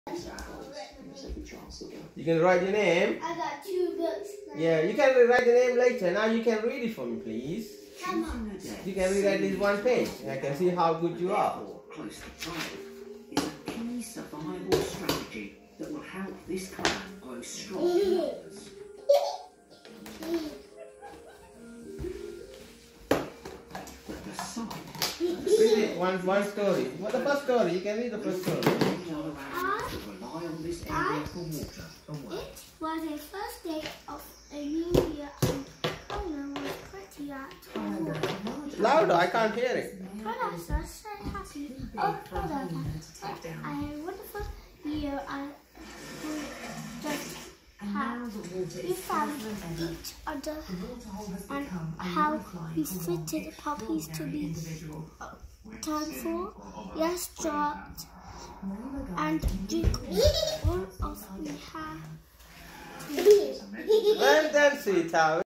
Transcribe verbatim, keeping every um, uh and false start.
You can write your name. I got two books now. Yeah, you can write the name later. Now you can read it for me, please. Come on. You can read at least one page. I can see how good you are. Close to five is a key survival strategy that will help this clan grow strong in numbers. But the sun. Read it, one, one story. What the first story? You can read the first story. Rely on this area for water and work. It was the first day of a new year and Conan was pretty at home. Louder, I can't hear it. Conan was so happy. Oh, Conan, I had a wonderful year and we just had, we found each other and how we fitted puppies to be thankful, yes, dropped and drink all of we have. Well done, sweetheart.